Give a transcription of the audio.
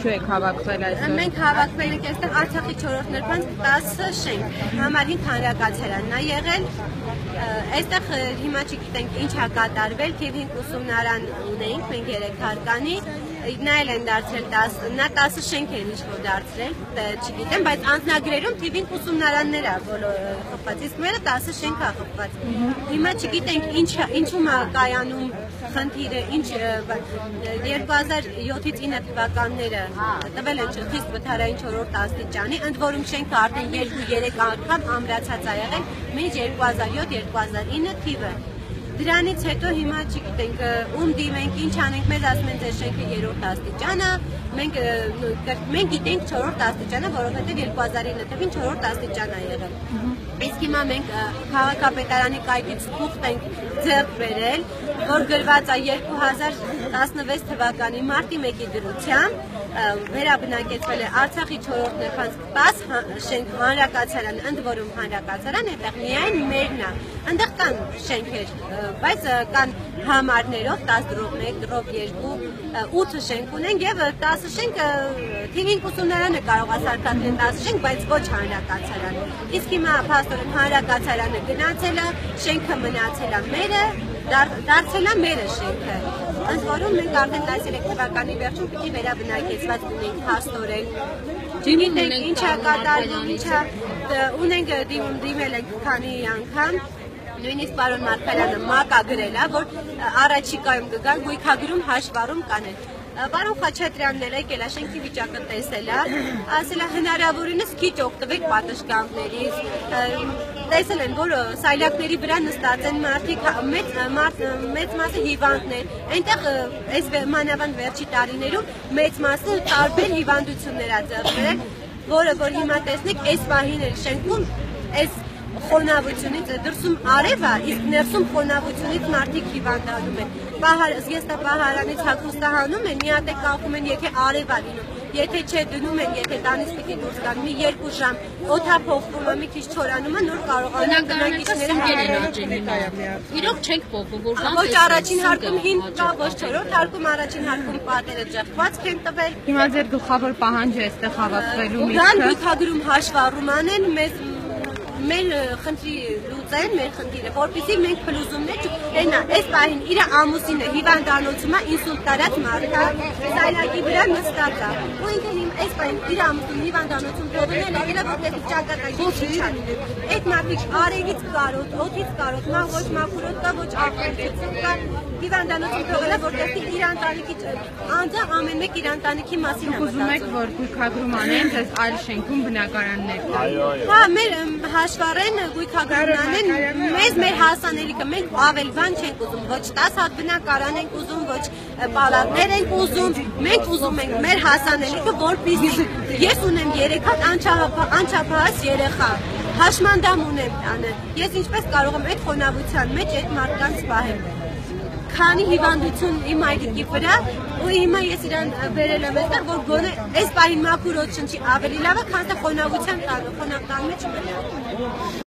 Ինչու եք հավաքվել այսօր։ Մենք հավաքվել ենք այստեղ Արցախի 4-րդ նրբանց 10 շենք, համար 5 հանրակացարանն է եղել։ Այստեղ հիմա չգիտենք ինչ է կատարվել, թիվ 5 ուսումնարան ունեինք, մենք 3 հարկանի, նայել են դարձրել 10, նա 10 շենք են ինչ-որ դարձրել, չգիտեմ, բայց անձնագրերում թիվ 5 ուսումնարաններ է խփված, իսկ մերը 10 շենք է խփված։ Հիմա չգիտենք ինչու՞մ է կայանում խնդիրը, ինչ 2007-ից 9 թվականները տվել են խիստ վթարային 4-րդ աստիճանի, ընդ որում շենքը արդեն 2-3 անգամ ամրացած է եղել, մինչ 2007-2009 թիվը։ Դրանից հետո հիմա չգիտենք ում դիմենք, ինչ անենք, մեզ ասում են ձեր շենքը 3-րդ աստիճան է, մենք գիտենք 4-րդ աստիճանը, որովհետև 2009 թվին 4-րդ աստիճան է եղել։ Իսկ հիմա մենք քաղաքապետարանի կայքից թուղթ ենք ձեռք բերել, որ գրված է 2016 թվականի մարտի 1-ի դրությամբ, վերաբնակեցվել է Արցախի 4-րդ նրբանց 10 շենք հանրակացարան, ընդ որում հանրակացարան, այդտեղ միայն մերն է, այնտեղ կան շենքեր, բայց կան համարներով 10-1, 2, 8 շենք ունենք եւ 10 շենք թիվ 5 ուսումնարանը կարող է սարքել 10 շենք, բայց ոչ հանրակացարան։ Իսկ հիմա փաստորեն հանրակացարանը գնացել է, շենքը մնացել է մերը, դարձել է մերը շենքը։ Ընդ որում մենք արդեն 13 թվականի վերջում պիտի վերաբնակեցված ունենք փաստորեն։ Չգիտենք ինչ է կատարվում, ինչ է ունենք դիմել ենք քանի անգամ։ Նույնիսկ պարոն Մարգարյանը մակա գրել է, որ առաջիկայում կգան գույքագրում հաշվառում կանեն։ Պարոն Խաչատրյանն էլ եկել է շենքի վիճակը տեսել է, ասել է հնարավորինս քիչ օգտվեք պատշգամբներից, տեսել են, որ սայլակների վրա նստած են մարդիկ, մեծ մասը հիվանդներ, այնտեղ այս մանավանդ վերջի տարիներում մեծ մասը տարբեր հիվանդություններ ա ձեռքբերել, որը որ հիմա տեսնեք, այս պահին էլ շենքում այս խոնավությունից դրսում արև է, իսկ ներսում խոնավությունից մարդիկ հիվանդանում են։ Զգեստապահարանից հագուստահանում են, մի հատ է կախում են, եթե արև է լինում, եթե չէ դնում են, եթե տանից պիտի դուրս գան, մի 2 ժամ օդափոխվում է, մի քիչ չորանում է, նոր կարողանան բնակիչները Իրոք չենք փոխվում, որ ոչ առաջին հարկում 5 կա, ոչ 4-րդ հարկում, առաջին հարկում պատերը ճեղքված են տվել։ Հիմա ձեր գլխավոր պահանջը այստեղ հավաքվելու միտքը։ Գան գույքագրում հաշվառում անեն, մեր խնդրի լուծեն, մեր խնդիրը, որպեսզի մենք փլուզումներ չունենա, այս պահին իր ամուսինը հիվանդանոցում է, ինսուլտ տարած մարդ է, սայլակի վրա նստած է, ու ինքը այս պահին իր ամուսինը հիվանդանոցում թողնել է, ելա որտեղի ճակատագիր չի չանինել, այդ մարդիկ արևից կարոտ, օդից կարոտ, ոչ մաքուր օդ կա, ոչ աղբերություն կա, հիվանդանոցում թողել է, որտեղի իր ընտանիքի անձը ամեն մեկ իր ընտանիքի մասին է մտածում։ Ուզում եք, որ գույքագրում անեն, ձեզ այլ շենքում բնակարաններ կան։ Հա, մեր հաշվառեն, գույքագրում անեն, մեզ մեր հասանելիքը, մենք ավել բան չենք ուզում, ոչ 10 հատ բնակարան ենք ուզում, ոչ պալատներ ենք ուզում, մենք ուզում ենք մեր հասանելիքը, որպեսզի ես ունեմ 3 հատ անչափահաս երեխա, հաշմանդամ ունեմ տանը, ես ինչպես կարող եմ այդ խոնավության մեջ այդ մարդկանց պահեմ։ Քանի հիվանդություն իմ այդիկի վրա, ու հիմա ես իրան բերել եմ այստեղ, որ գոնե այս պահին մաքուր օդ շնչի ավելի լավ է, քան թե խոնավության տանը մեջ մնա։